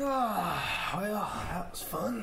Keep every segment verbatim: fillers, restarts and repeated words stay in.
Oh, well, that was fun.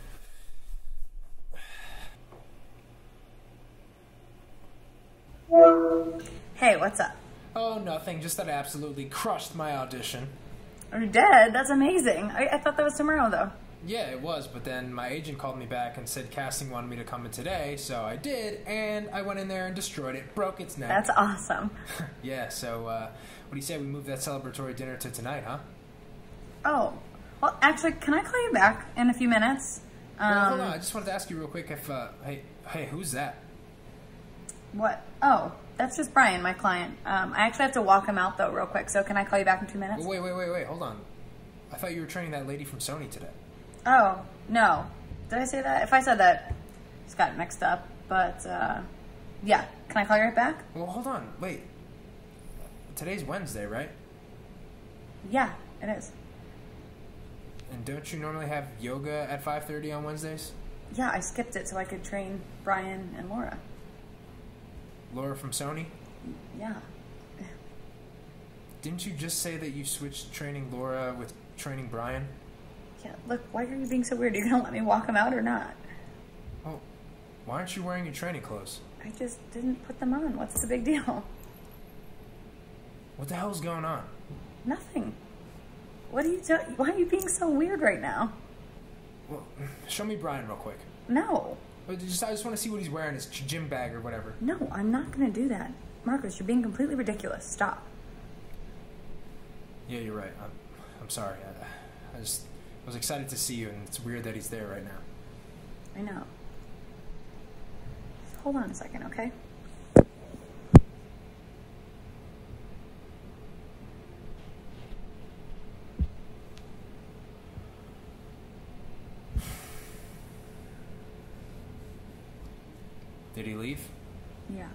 Hey, what's up? Oh, nothing. Just that I absolutely crushed my audition. You're dead? That's amazing. I, I thought that was tomorrow, though. Yeah, it was, but then my agent called me back and said casting wanted me to come in today, so I did, and I went in there and destroyed it, broke its neck. That's awesome. Yeah, so, uh, what do you say we move that celebratory dinner to tonight, huh? Oh, well, actually, can I call you back in a few minutes? Um, well, hold on, I just wanted to ask you real quick if, uh, hey, hey, who's that? What? Oh, that's just Brian, my client. Um, I actually have to walk him out, though, real quick, so can I call you back in two minutes? Well, wait, wait, wait, wait, hold on. I thought you were training that lady from Sony today. Oh, no. Did I say that? If I said that, it's got mixed up. But, uh, yeah. Can I call you right back? Well, hold on. Wait. Today's Wednesday, right? Yeah, it is. And don't you normally have yoga at five thirty on Wednesdays? Yeah, I skipped it so I could train Brian and Laura. Laura from Sony? Yeah. Didn't you just say that you switched training Laura with training Brian? Yeah, look, why are you being so weird? Are you going to let me walk him out or not? Well, why aren't you wearing your training clothes? I just didn't put them on. What's the big deal? What the hell's going on? Nothing. What are you doing? Why are you being so weird right now? Well, show me Brian real quick. No. But just, I just want to see what he's wearing, his gym bag or whatever. No, I'm not going to do that. Marcus, you're being completely ridiculous. Stop. Yeah, you're right. I'm, I'm sorry. I, I just I was excited to see you, and it's weird that he's there right now. I know. Just hold on a second, okay? Did he leave? Yeah.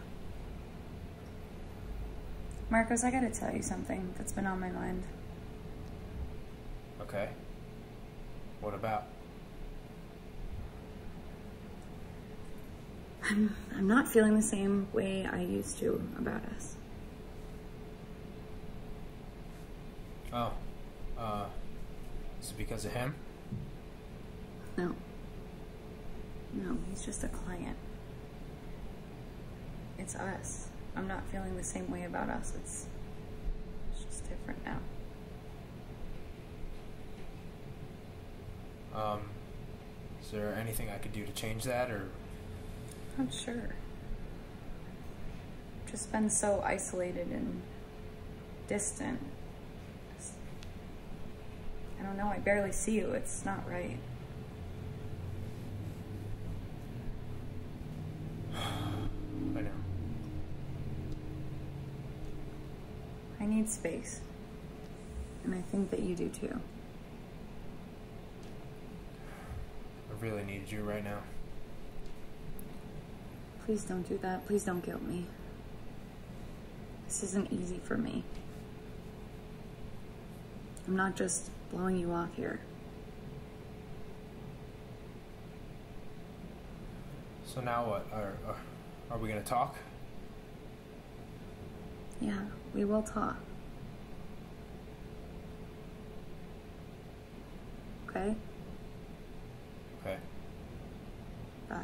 Marcos, I gotta tell you something that's been on my mind. Okay. What about? I'm, I'm not feeling the same way I used to about us. Oh. Uh, is it because of him? No. No, he's just a client. It's us. I'm not feeling the same way about us. It's, it's just different now. Um, is there anything I could do to change that, or? I'm sure. Just been so isolated and distant. I don't know, I barely see you. It's not right. I know. I need space. And I think that you do too. I really need you right now. Please don't do that. Please don't guilt me. This isn't easy for me. I'm not just blowing you off here. So now what? Are, are, are we gonna talk? Yeah, we will talk. Okay? Okay. Bye.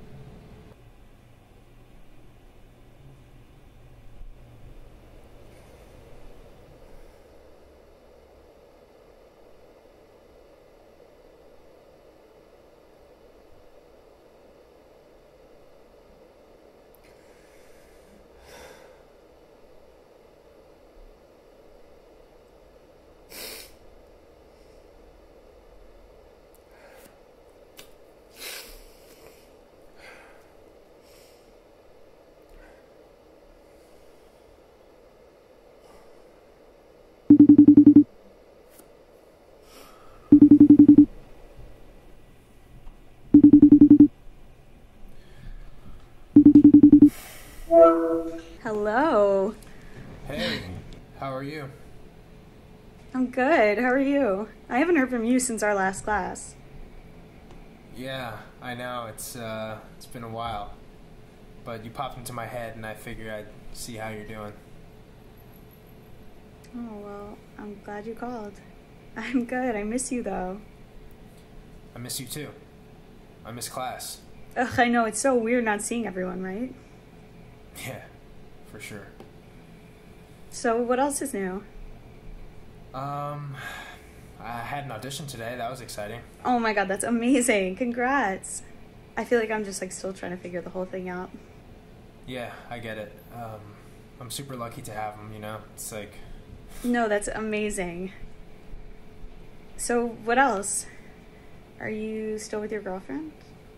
Hello. Hey, how are you? I'm good. How are you? I haven't heard from you since our last class. Yeah, I know. It's uh, it's been a while. But you popped into my head, and I figured I'd see how you're doing. Oh, well, I'm glad you called. I'm good. I miss you, though. I miss you too. I miss class. Ugh, I know. It's so weird not seeing everyone, right? Yeah, for sure. So, what else is new? Um, I had an audition today. That was exciting. Oh my god, that's amazing. Congrats. I feel like I'm just, like, still trying to figure the whole thing out. Yeah, I get it. Um, I'm super lucky to have them, you know? It's like... No, that's amazing. So, what else? Are you still with your girlfriend?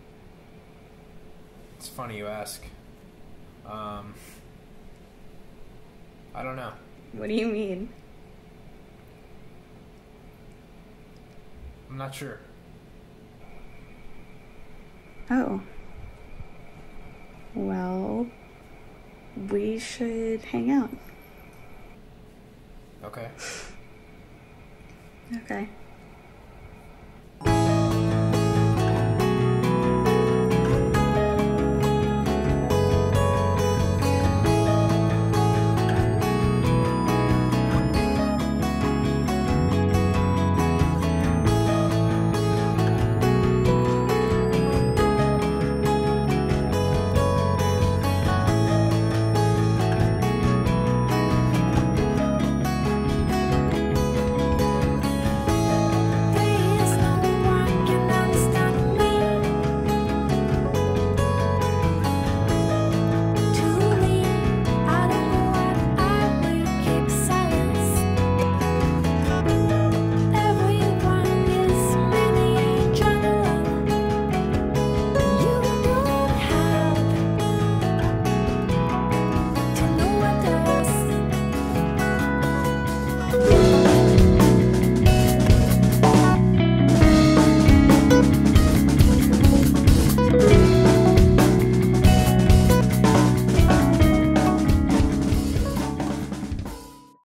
It's funny you ask. Um, I don't know. What do you mean? I'm not sure. Oh. Well, we should hang out. Okay. Okay.